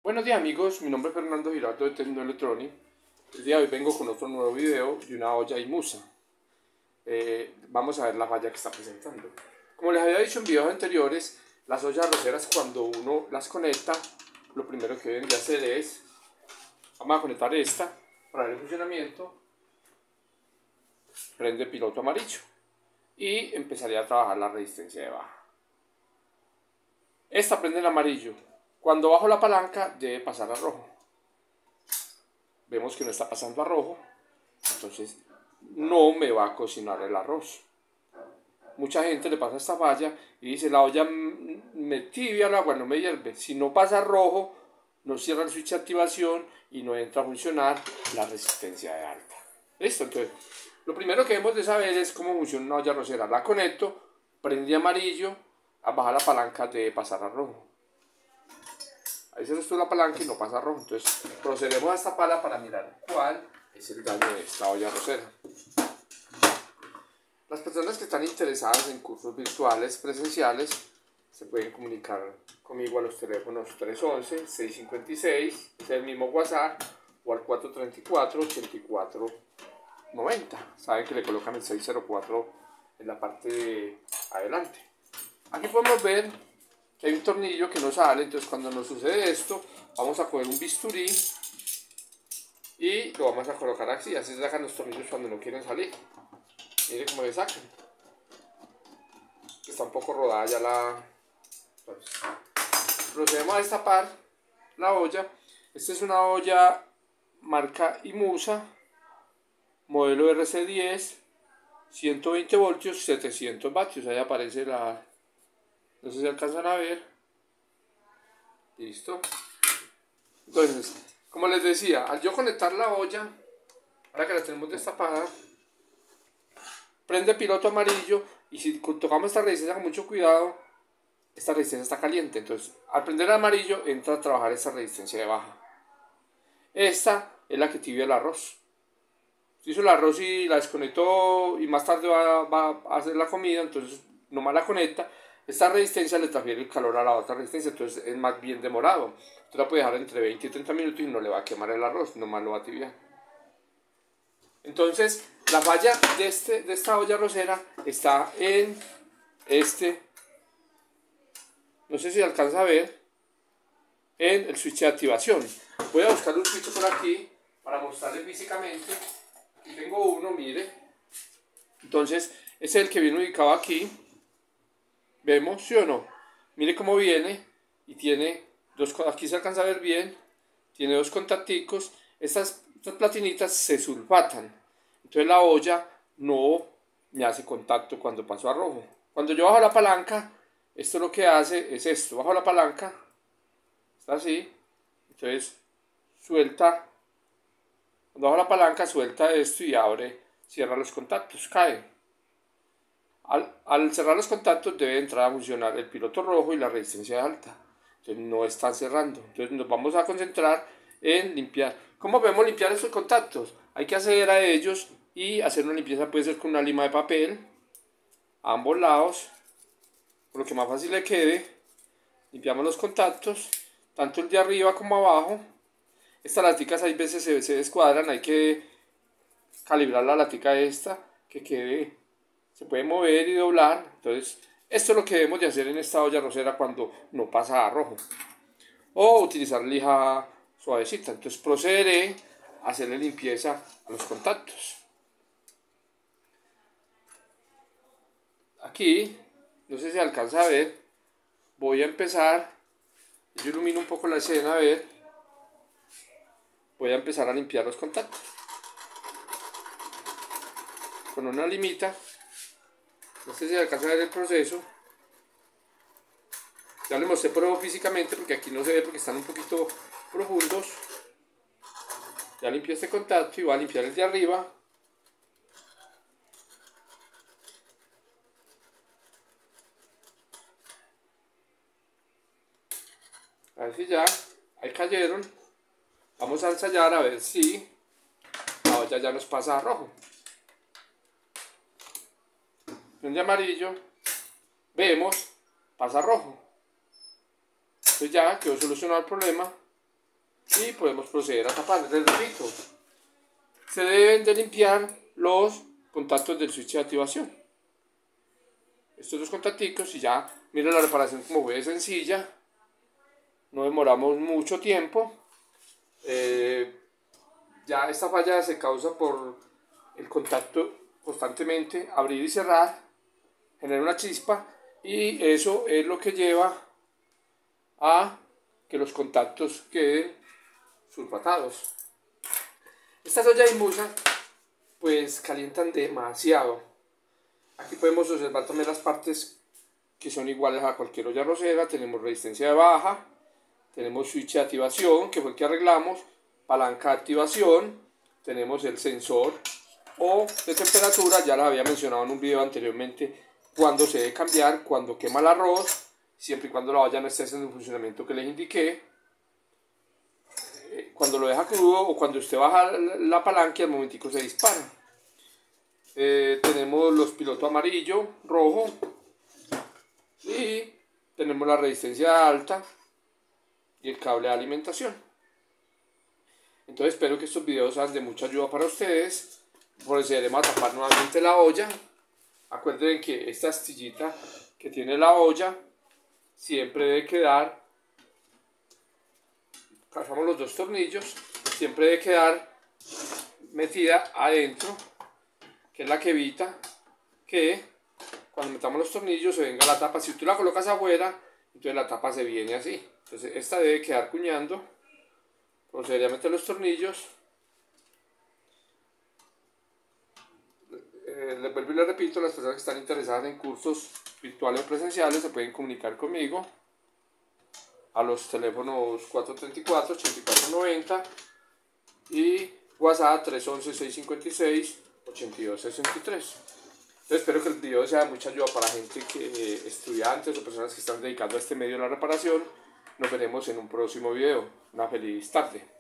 Buenos días amigos, mi nombre es Fernando Giraldo de Tecnoelectronic. El día de hoy vengo con otro nuevo video de una olla Imusa. Vamos a ver la falla que está presentando. Como les había dicho en videos anteriores, las ollas arroceras cuando uno las conecta, lo primero que deben de hacer es, vamos a conectar esta para ver el funcionamiento, prende piloto amarillo y empezaría a trabajar la resistencia de baja. Esta prende el amarillo. Cuando bajo la palanca debe pasar a rojo. Vemos que no está pasando a rojo, entonces no me va a cocinar el arroz. Mucha gente le pasa esta falla y dice: la olla me tibia el agua, no me hierve. Si no pasa a rojo, no cierra el switch de activación y no entra a funcionar la resistencia de alta. Listo, entonces lo primero que debemos de saber es cómo funciona una olla arrocera. La conecto, prende amarillo, a bajar la palanca debe pasar a rojo. Ahí se sostuvo la palanca y no pasa rojo. Entonces procedemos a esta pala para mirar cuál es el daño de esta olla arrocera. Las personas que están interesadas en cursos virtuales presenciales se pueden comunicar conmigo a los teléfonos 311-656, es el mismo WhatsApp, o al 434-8490. Saben que le colocan el 604 en la parte de adelante. Aquí podemos ver que hay un tornillo que no sale, entonces cuando nos sucede esto, vamos a coger un bisturí y lo vamos a colocar así se sacan los tornillos cuando no quieren salir. Mire cómo le sacan. Está un poco rodada ya la... Entonces, procedemos a destapar la olla. Esta es una olla marca Imusa, modelo RC10, 120 voltios, 700 vatios. Ahí aparece la... No sé si alcanzan a ver. Listo. Entonces, como les decía, al yo conectar la olla, ahora que la tenemos destapada, prende piloto amarillo y si tocamos esta resistencia con mucho cuidado, esta resistencia está caliente. Entonces, al prender el amarillo, entra a trabajar esta resistencia de baja. Esta es la que tibia el arroz. Si hizo el arroz y la desconectó y más tarde va a hacer la comida, entonces nomás la conecta. Esta resistencia le transfiere el calor a la otra resistencia, entonces es más bien demorado. Usted la puede dejar entre 20 y 30 minutos y no le va a quemar el arroz, nomás lo va a tibiar. Entonces, la falla de esta olla arrocera está en no sé si alcanza a ver, en el switch de activación. Voy a buscar un switch por aquí para mostrarles físicamente. Aquí tengo uno, mire. Entonces, ese es el que viene ubicado aquí. ¿Vemos, sí o no? Mire cómo viene y tiene dos, aquí se alcanza a ver bien, tiene dos contacticos. Estas platinitas se sulfatan, entonces la olla no me hace contacto cuando paso a rojo. Cuando yo bajo la palanca, esto lo que hace es esto: bajo la palanca, está así, entonces suelta, cuando bajo la palanca suelta esto y abre, cierra los contactos, cae. Al cerrar los contactos debe entrar a funcionar el piloto rojo y la resistencia alta. Entonces no están cerrando. Entonces nos vamos a concentrar en limpiar. ¿Cómo podemos limpiar estos contactos? Hay que acceder a ellos y hacer una limpieza. Puede ser con una lima de papel a ambos lados, por lo que más fácil le quede. Limpiamos los contactos, tanto el de arriba como abajo. Estas laticas a veces se descuadran, hay que calibrar la latica esta, que quede, se puede mover y doblar. Entonces esto es lo que debemos de hacer en esta olla arrocera cuando no pasa a rojo, o utilizar lija suavecita. Entonces procederé a hacerle limpieza a los contactos. Aquí, no sé si alcanza a ver, voy a empezar, yo ilumino un poco la escena, a ver, voy a empezar a limpiar los contactos con una limita. No sé si alcanza a ver el proceso. Ya les mostré pruebo físicamente porque aquí no se ve porque están un poquito profundos. Ya limpié este contacto y voy a limpiar el de arriba. A ver si ya, ahí cayeron. Vamos a ensayar a ver si la olla ya nos pasa a rojo. Prende amarillo, vemos, pasa a rojo. Entonces ya quedó solucionado el problema. y podemos proceder a tapar. Les repito, se deben de limpiar los contactos del switch de activación. Estos dos contacticos, y ya miren la reparación como fue sencilla, no demoramos mucho tiempo. Ya esta falla se causa por el contacto constantemente abrir y cerrar, genera una chispa, y eso es lo que lleva a que los contactos queden sulfatados. Estas ollas Imusa pues calientan demasiado. Aquí podemos observar también las partes que son iguales a cualquier olla arrocera. Tenemos resistencia de baja, tenemos switch de activación, que fue el que arreglamos, palanca de activación, tenemos el sensor o de temperatura, ya lo había mencionado en un video anteriormente, cuando se debe cambiar, cuando quema el arroz, siempre y cuando la olla no esté en el funcionamiento que les indiqué, cuando lo deja crudo o cuando usted baja la palanca, al momentico se dispara. Tenemos los pilotos amarillo, rojo, y tenemos la resistencia alta y el cable de alimentación. Entonces espero que estos videos sean de mucha ayuda para ustedes. Procederemos a tapar nuevamente la olla. Acuérdense que esta astillita que tiene la olla siempre debe quedar, pasamos los dos tornillos, siempre debe quedar metida adentro, que es la que evita que cuando metamos los tornillos se venga la tapa. Si tú la colocas afuera, entonces la tapa se viene así. Entonces esta debe quedar cuñando. Procederé a meter los tornillos. Les vuelvo y les repito, las personas que están interesadas en cursos virtuales o presenciales se pueden comunicar conmigo a los teléfonos 434-8490 y WhatsApp 311-656-8263. Entonces espero que el video sea de mucha ayuda para gente estudiantes o personas que están dedicando a este medio de la reparación. Nos veremos en un próximo video. Una feliz tarde.